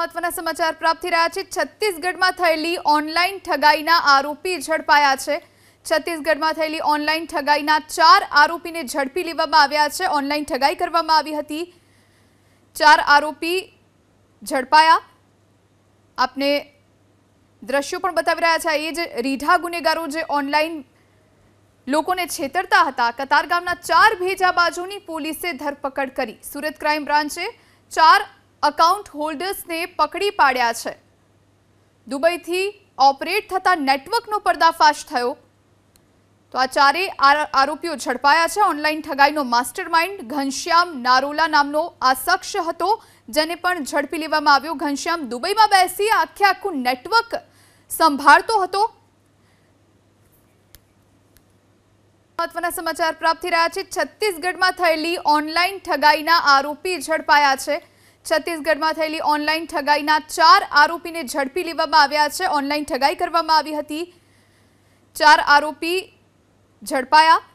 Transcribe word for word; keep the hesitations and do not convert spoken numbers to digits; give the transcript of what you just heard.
મહત્વના સમાચાર પ્રાપ્ત થઈ રહ્યા છે। છત્તીસગઢમાં થયેલી ઓનલાઈન ઠગાઈના આરોપી ઝડપાયા છે। છત્તીસગઢમાં થયેલી ઓનલાઈન ઠગાઈના ચાર આરોપીને ઝડપી લેવામાં આવ્યા છે। ઓનલાઈન ઠગાઈ કરવામાં આવી હતી, ચાર આરોપી ઝડપાયા। આપને દ્રશ્યો પણ બતાવી રહ્યા છે। એ જ રીઢા ગુનેગારો જે ઓનલાઈન લોકોને છેતરતા હતા, કતારગામના ચાર ભેજાબાજોની પોલીસે ધરપકડ કરી। સુરત ક્રાઇમ બ્રાન્ચે ચાર અકાઉન્ટ હોલ્ડર્સને પકડી પાડ્યા છે। દુબઈથી ઓપરેટ થતા નેટવર્કનો પર્દાફાશ થયો તો આ ચારેય આરોપીઓ ઝડપાયા છે। ઓનલાઈન ઠગાઈનો માસ્ટરમાઇન્ડ ઘનશ્યામ નારોલા નામનો આ શખ્સ હતો, જેને પણ ઝડપી લેવામાં આવ્યો। ઘનશ્યામ દુબઈમાં બેસી આખે આખું નેટવર્ક સંભાળતો હતો। મહત્વના સમાચાર પ્રાપ્ત થઈ રહ્યા છે। છત્તીસગઢમાં થયેલી ઓનલાઈન ઠગાઈના આરોપી ઝડપાયા છે। છત્તીસગઢમાં થયેલી ઓનલાઈન ઠગાઈના ચાર આરોપીને ઝડપી લેવામાં આવ્યા છે। ઓનલાઈન ઠગાઈ કરવામાં આવી હતી, ચાર આરોપી ઝડપાયા।